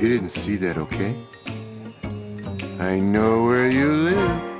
You didn't see that, okay? I know where you live.